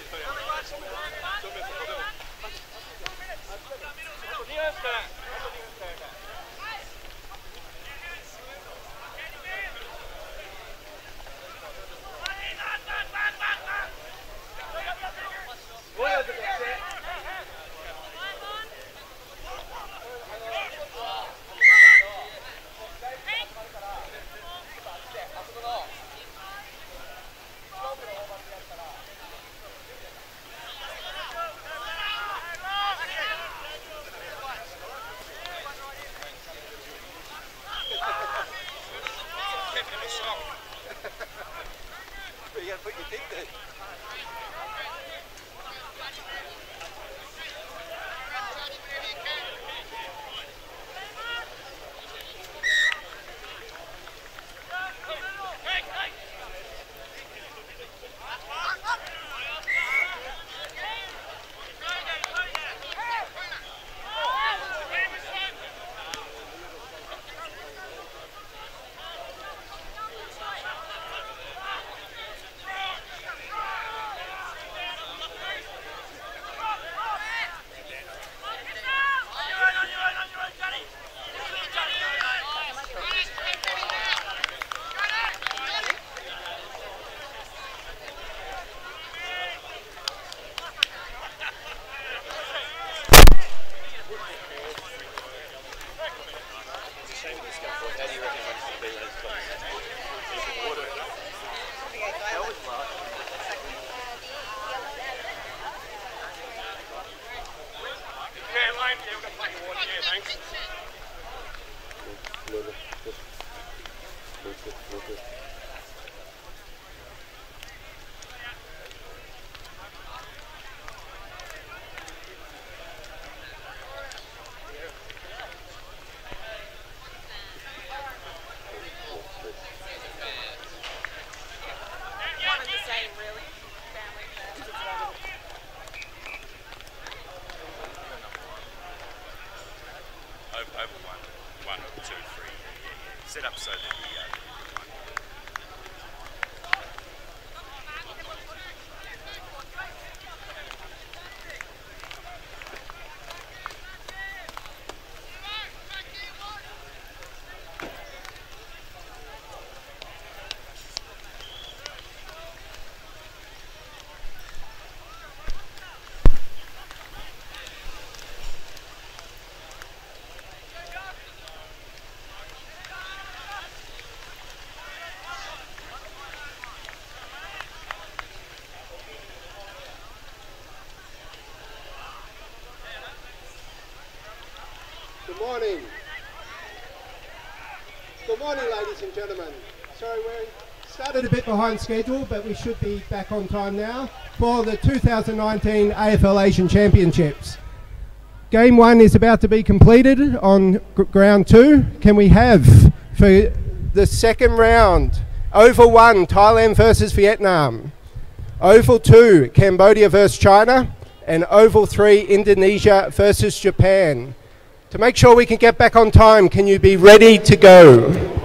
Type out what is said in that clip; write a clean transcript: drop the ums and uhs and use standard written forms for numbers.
You gotta put your teeth in. Over one, two, three. Set up so that Good morning. Good morning, ladies and gentlemen. Sorry, we started a bit behind schedule, but we should be back on time now for the 2019 AFL Asian Championships. Game 1 is about to be completed on ground 2. Can we have, for the second round, Oval 1, Thailand versus Vietnam. Oval 2, Cambodia versus China. And Oval 3, Indonesia versus Japan. To make sure we can get back on time, can you be ready to go?